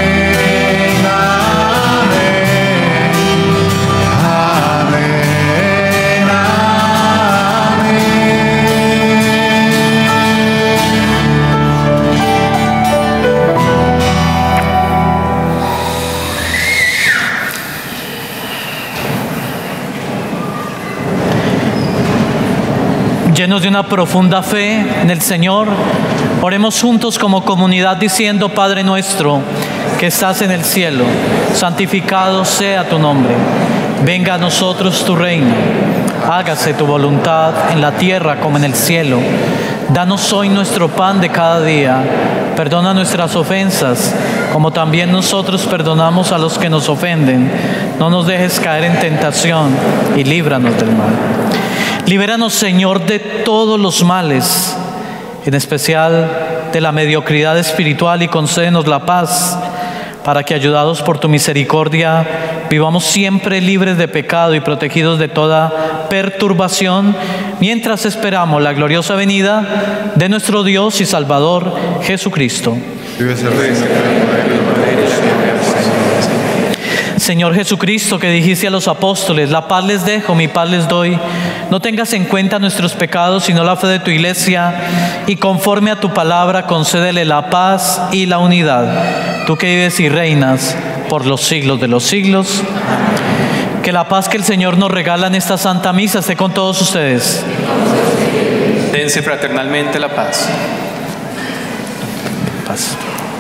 Llenos de una profunda fe en el Señor, oremos juntos como comunidad diciendo: Padre nuestro que estás en el cielo, santificado sea tu nombre. Venga a nosotros tu reino. Hágase tu voluntad en la tierra como en el cielo. Danos hoy nuestro pan de cada día. Perdona nuestras ofensas, como también nosotros perdonamos a los que nos ofenden. No nos dejes caer en tentación y líbranos del mal. Libéranos, Señor, de todos los males, en especial de la mediocridad espiritual, y concédenos la paz, para que, ayudados por tu misericordia, vivamos siempre libres de pecado y protegidos de toda perturbación, mientras esperamos la gloriosa venida de nuestro Dios y Salvador Jesucristo. Señor Jesucristo, que dijiste a los apóstoles: la paz les dejo, mi paz les doy. No tengas en cuenta nuestros pecados, sino la fe de tu iglesia, y conforme a tu palabra concédele la paz y la unidad. Tú que vives y reinas por los siglos de los siglos. Que la paz que el Señor nos regala en esta Santa Misa esté con todos ustedes. Dense fraternalmente la paz. Paz.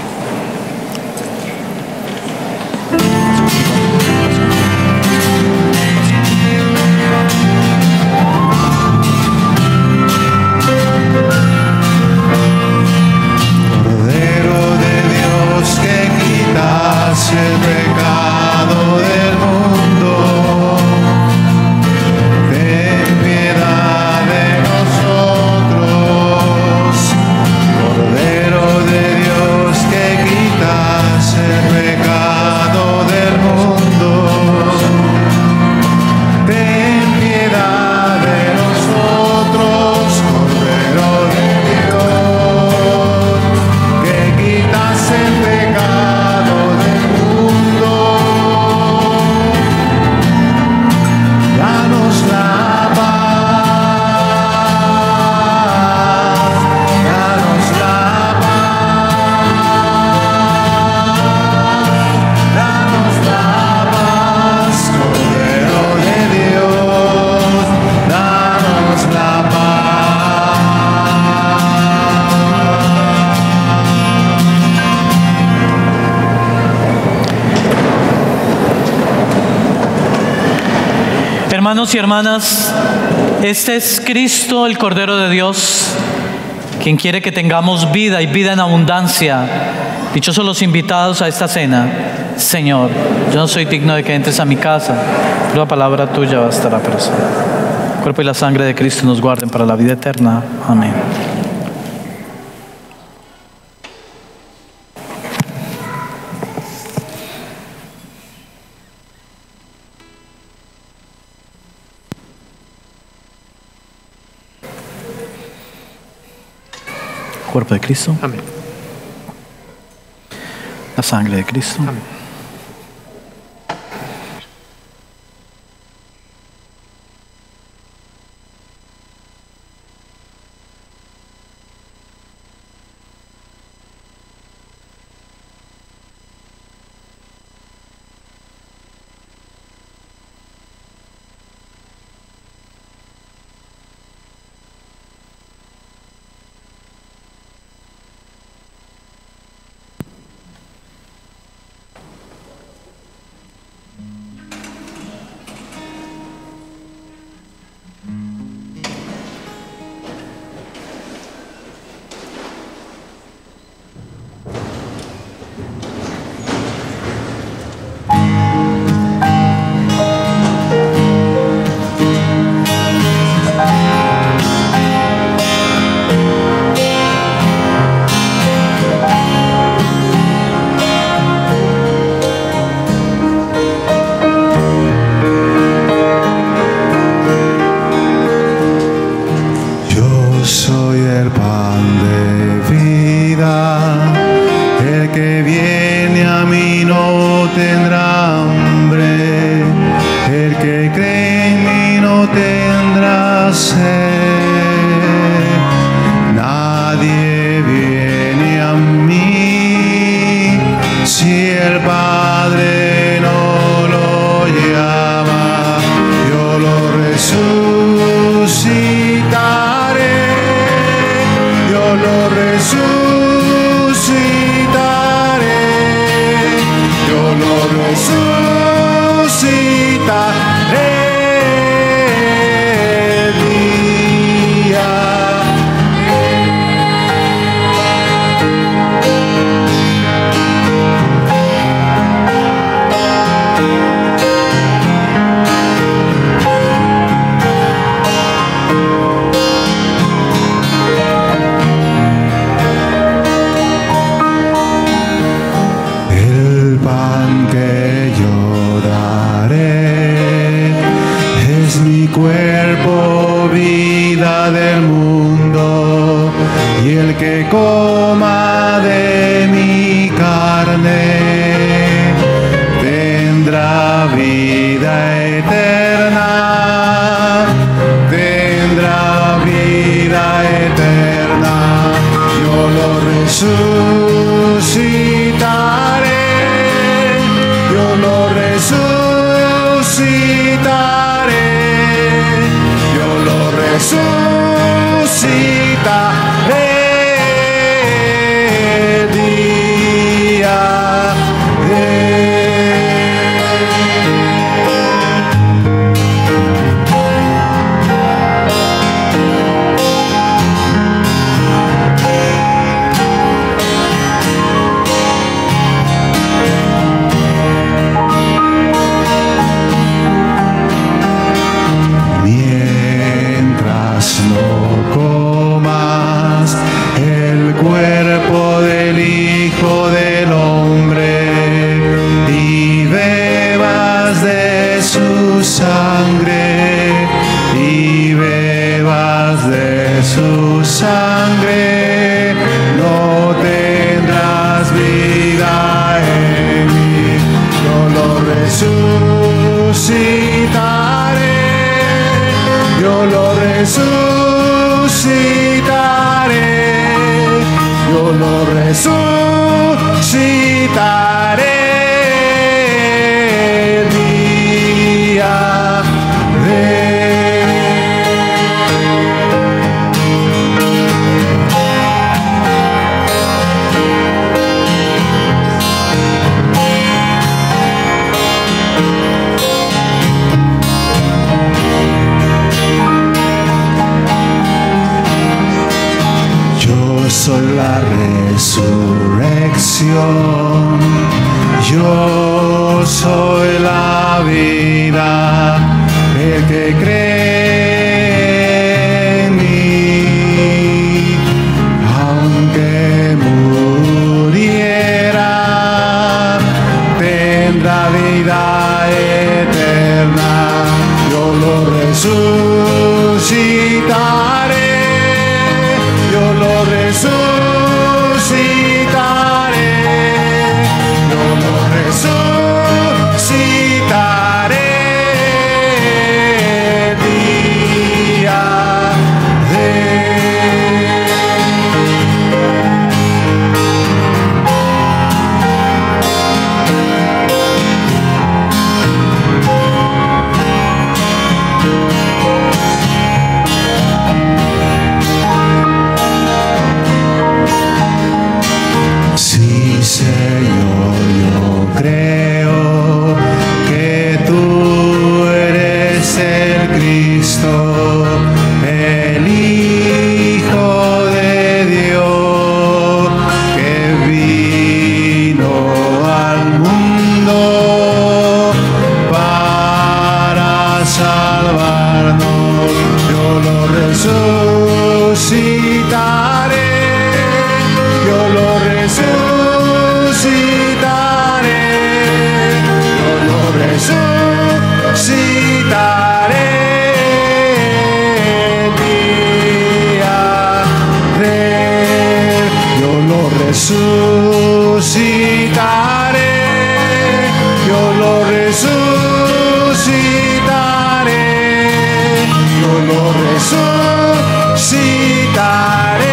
El pecado del mundo, ten piedad de nosotros. Cordero de Dios, que quitas el pecado del mundo, ten piedad de nosotros. Cordero de Dios, que quitas el pecado del mundo, danos la paz, danos la paz, danos la paz, Cordero de Dios, danos la paz. Hermanos y hermanas, este es Cristo, el Cordero de Dios, quien quiere que tengamos vida y vida en abundancia. Dichosos los invitados a esta cena. Señor, yo no soy digno de que entres a mi casa, pero la palabra tuya bastará para sí. El cuerpo y la sangre de Cristo nos guarden para la vida eterna. Amén. Cuerpo de Cristo. Amén. La sangre de Cristo. Amén. vida eterna, tendrá vida eterna. Yo lo resucitaré, yo lo resucitaré, yo lo resucitaré. Sangre, no tendrás vida en mí. Yo lo resucitaré, yo lo resucitaré, yo lo resucitaré. El día de soy la resurrección, yo soy la vida, el que cree en mí, aunque muriera, tendrá vida eterna. Yo lo resucitaré, yo lo resucitaré, yo lo resucitaré. Día de Señor, yo creo que tú eres el Cristo, el Hijo de Dios, que vino al mundo para salvarnos. Yo lo resucitaré, yo lo resucitaré. Resucitaré, yo lo resucitaré. Día de yo lo resucitaré, yo lo resucitaré, yo lo resucitaré.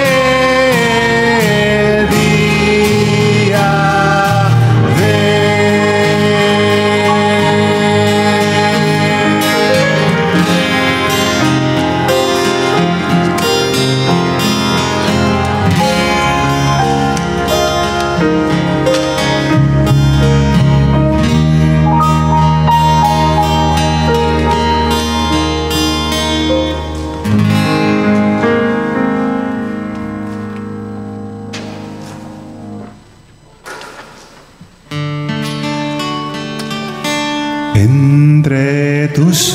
Entre tus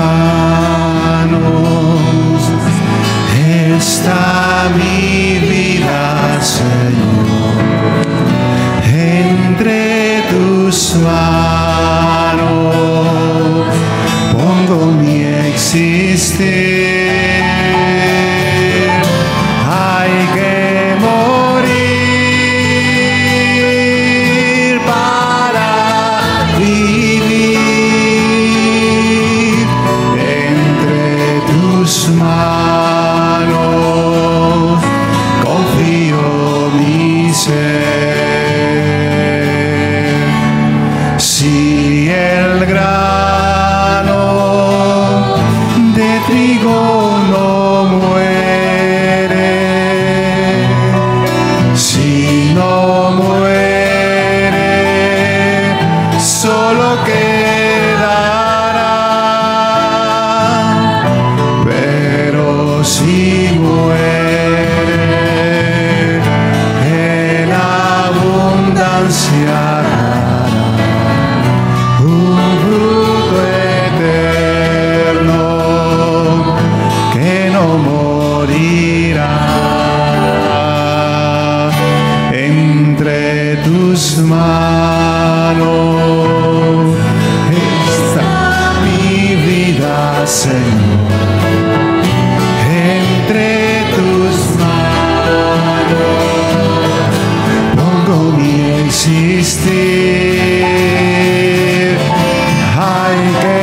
manos está mi vida, Señor. Entre tus manos pongo mi existir. Hay que morir para vivir. Señor, entre tus manos pongo mi existir. Hay que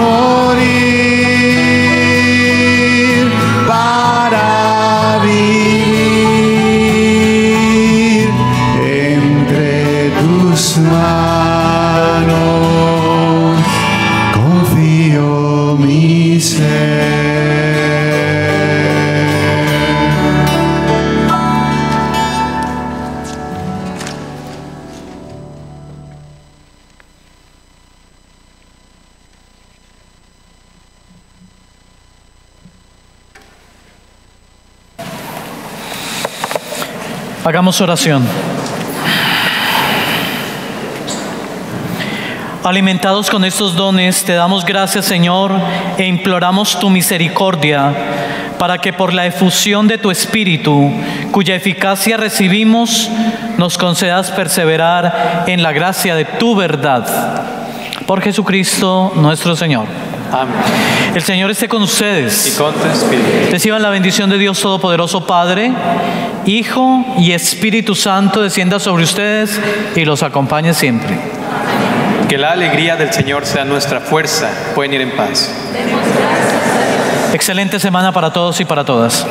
morir para vivir. Entre tus manos confío mi ser. Hagamos oración. Alimentados con estos dones, te damos gracias, Señor, e imploramos tu misericordia para que por la efusión de tu Espíritu, cuya eficacia recibimos, nos concedas perseverar en la gracia de tu verdad. Por Jesucristo nuestro Señor. Amén. El Señor esté con ustedes. Y con tu espíritu. Reciban la bendición de Dios Todopoderoso, Padre, Hijo y Espíritu Santo, descienda sobre ustedes y los acompañe siempre. Que la alegría del Señor sea nuestra fuerza. Pueden ir en paz. Excelente semana para todos y para todas.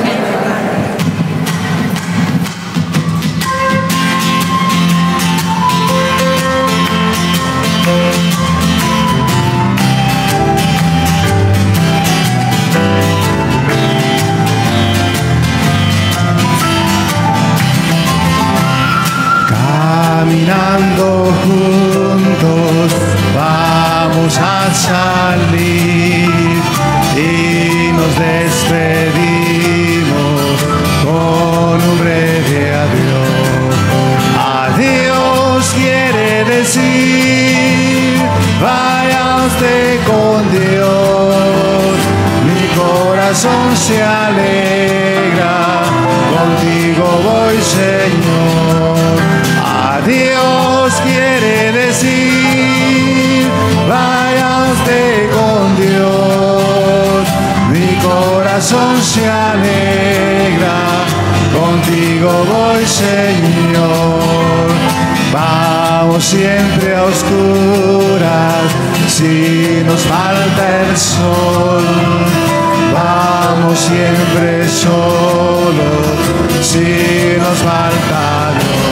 Caminando juntos vamos a salir y nos despedimos con un breve adiós. Adiós quiere decir vaya usted con Dios. Mi corazón se alegra, contigo voy, Señor. Adiós quiere decir vaya usted con Dios. Mi corazón se alegra, contigo voy, Señor. Vamos siempre a oscuras si nos falta el sol. Vamos siempre solos si nos falta Dios.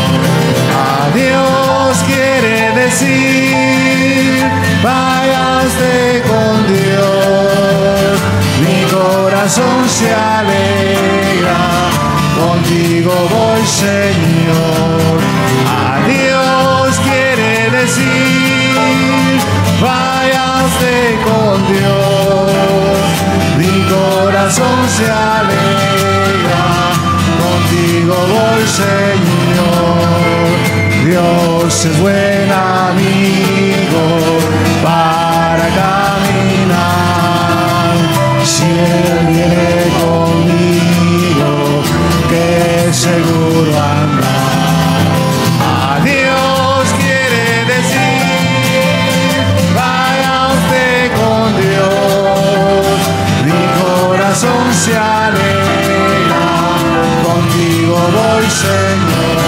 Dios quiere decir vaya usted con Dios. Mi corazón se alegra, contigo voy, Señor. Adiós quiere decir vaya usted con Dios. Mi corazón se alegra, contigo voy, Señor. Dios es buen amigo para caminar. Si Él viene conmigo, que seguro andar. Adiós quiere decir vaya usted con Dios. Mi corazón se alegra, contigo voy, Señor.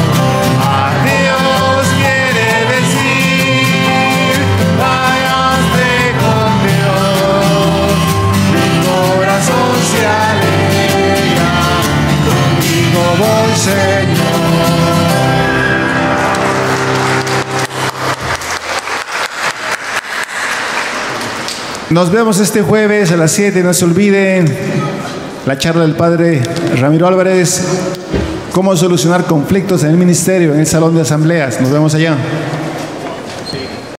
Nos vemos este jueves a las siete. No se olviden la charla del padre Ramiro Álvarez, cómo solucionar conflictos en el ministerio, en el salón de asambleas. Nos vemos allá.